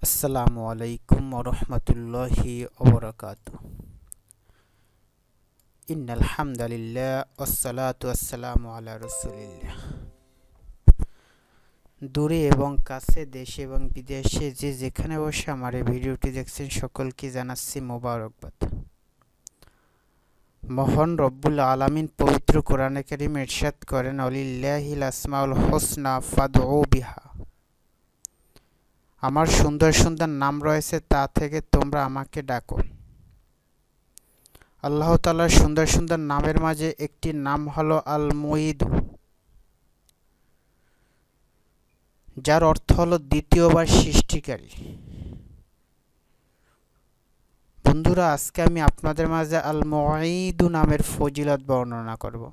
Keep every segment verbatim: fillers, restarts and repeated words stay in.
আসসালামু আলাইকুম ওয়া রাহমাতুল্লাহি ওয়া বারাকাতুহু। ইন্নাল হামদালিল্লাহ ওয়াসসালাতু ওয়াসসালামু আলা রাসূলিল্লাহ। দূরে এবং কাছে, দেশে এবং বিদেশে যে যেখানে বসে আমার এই ভিডিওটি দেখছেন সকলকে জানাচ্ছি মোবারকবাদ। মহান রব্বুল আলামিন পবিত্র কোরআনে কারীমে ইরশাদ করেন, ওয়ালিল্লাহিল আসমাউল হুসনা ফাদউ বিহা। আমার সুন্দর সুন্দর নাম রয়েছে, তা থেকে তোমরা আমাকে ডাকো। আল্লাহ তাআলার সুন্দর সুন্দর নামের মাঝে একটি নাম হলো আল মুঈদ, যার অর্থ হলো দ্বিতীয়বার সৃষ্টিকারী। বন্ধুরা, আজকে আমি আপনাদের মাঝে আল মুঈদ নামের ফজিলত বর্ণনা করব।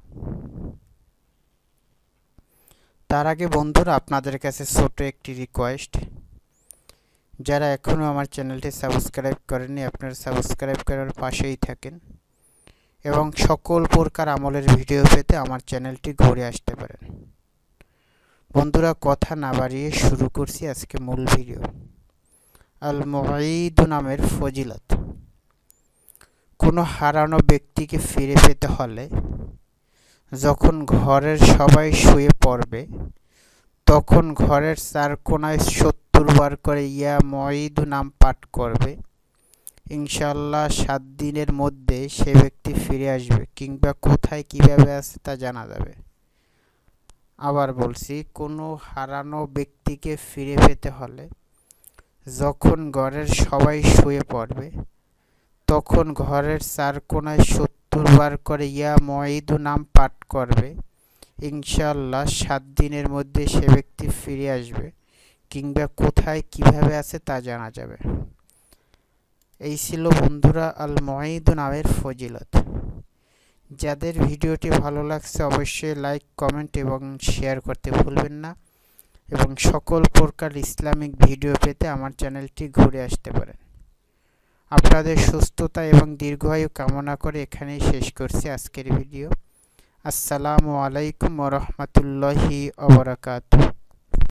তার আগে বন্ধুরা, আপনাদের কাছে ছোট একটি রিকোয়েস্ট, যারা এখনও আমার চ্যানেলটি সাবস্ক্রাইব করেননি আপনারা সাবস্ক্রাইব করার পাশেই থাকেন এবং সকল প্রকার আমলের ভিডিও পেতে আমার চ্যানেলটি ঘুরে আসতে পারেন। বন্ধুরা, কথা না বাড়িয়ে শুরু করছি আজকে মূল ভিডিও। আল মুঈদ নামের ফজিলত। কোনো হারানো ব্যক্তিকে ফিরে পেতে হলে যখন ঘরের সবাই শুয়ে পড়বে তখন ঘরের চার কোনায় সত্তর বার করে ইয়া মুঈদ নাম পাঠ করবে। ইনশাআল্লাহ সাত দিনের মধ্যে সে ব্যক্তি ফিরে আসবে, কিংবা কোথায় কিভাবে আছে তা জানা যাবে। আবার বলছি, কোনো হারানো ব্যক্তিকে ফিরে পেতে হলে যখন ঘরের সবাই শুয়ে পড়বে তখন ঘরের চার কোনায় সত্তর বার করে ইয়া মুঈদ নাম পাঠ করবে। ইনশাআল্লাহ সাত দিনের মধ্যে সে ব্যক্তি ফিরে আসবে, কিংবা কোথায় কিভাবে আছে তা জানা যাবে। এই ছিল বন্ধুরা আল মুঈদ নামের ফজিলত। যাদের ভিডিওটি ভালো লাগছে অবশ্যই লাইক, কমেন্ট এবং শেয়ার করতে ভুলবেন না এবং সকল প্রকার ইসলামিক ভিডিও পেতে আমার চ্যানেলটি ঘুরে আসতে পারেন। আপনাদের সুস্থতা এবং দীর্ঘায়ু কামনা করে এখানেই শেষ করছি আজকের ভিডিও। আসসালামু আলাইকুম ওয়া রাহমাতুল্লাহি ওয়া বারাকাতুহু।